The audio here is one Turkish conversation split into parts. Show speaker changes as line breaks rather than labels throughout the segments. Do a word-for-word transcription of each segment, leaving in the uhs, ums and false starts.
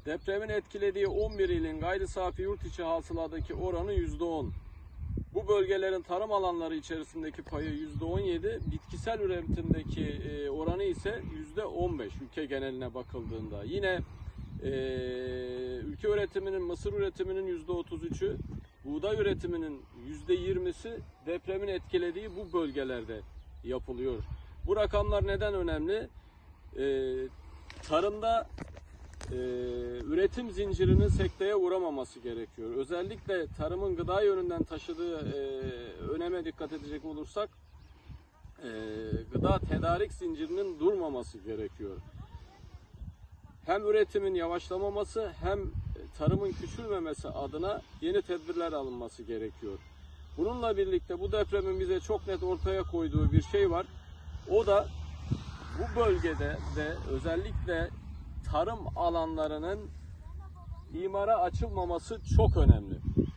Depremin etkilediği on bir ilin gayri safi yurt içi hasıladaki oranı yüzde on. Bu bölgelerin tarım alanları içerisindeki payı yüzde on yedi, bitkisel üretimdeki oranı ise yüzde on beş ülke geneline bakıldığında. Yine e, ülke üretiminin, mısır üretiminin yüzde otuz üçü, buğday üretiminin yüzde yirmisi depremin etkilediği bu bölgelerde yapılıyor. Bu rakamlar neden önemli? E, tarımda e, üretim zincirinin sekteye uğramaması gerekiyor. Özellikle tarımın gıda yönünden taşıdığı e, öneme dikkat edecek olursak e, gıda tedarik zincirinin durmaması gerekiyor. Hem üretimin yavaşlamaması hem tarımın küçülmemesi adına yeni tedbirler alınması gerekiyor. Bununla birlikte bu depremin bize çok net ortaya koyduğu bir şey var. O da bu bölgede de özellikle tarım alanlarının imara açılmaması çok önemli.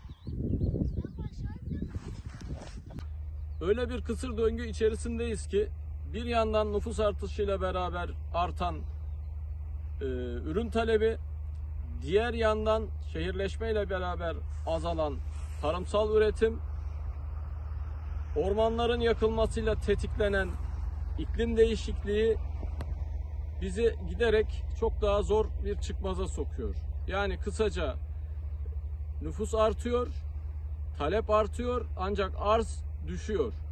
Öyle bir kısır döngü içerisindeyiz ki bir yandan nüfus artışıyla beraber artan e, ürün talebi, diğer yandan şehirleşmeyle beraber azalan tarımsal üretim, ormanların yakılmasıyla tetiklenen iklim değişikliği bizi giderek çok daha zor bir çıkmaza sokuyor. Yani kısaca nüfus artıyor, talep artıyor ancak arz düşüyor.